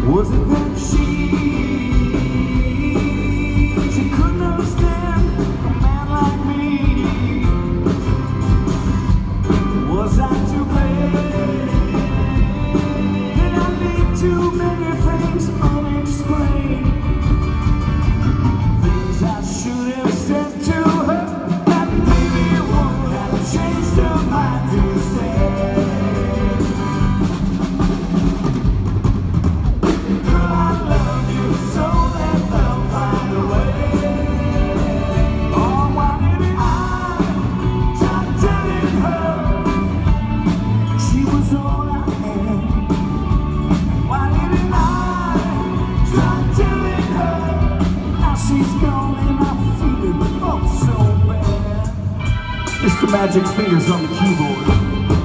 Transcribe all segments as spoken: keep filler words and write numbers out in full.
Was it that she, she couldn't understand a man like me? Was I to blame? Did I leave too many things unexplained? Things I should have said to her, that maybe would have changed her mind to stay. Mister Magic Fingers on the keyboard.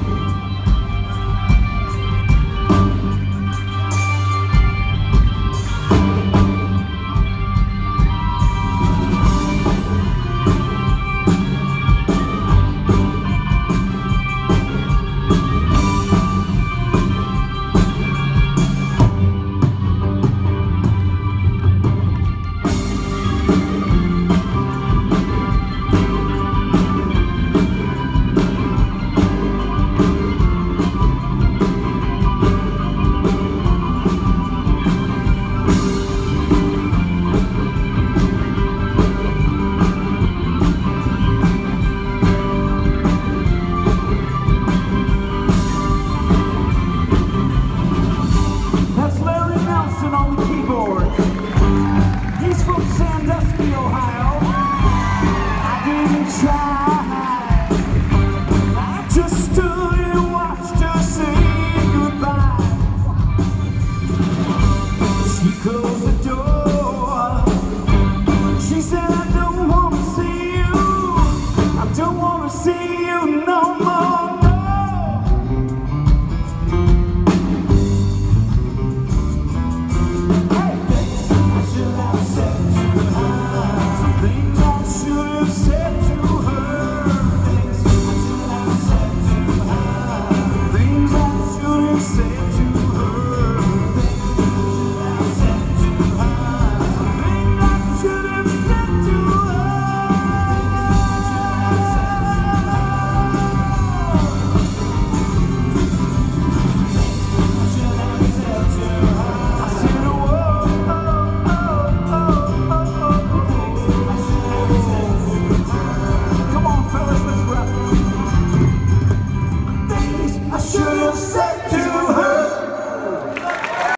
On the keyboard. He's from Sandusky, Ohio. I didn't try. I just stood and watched her say goodbye. She closed the door. She said, I don't want to see you. I don't want to see you. No.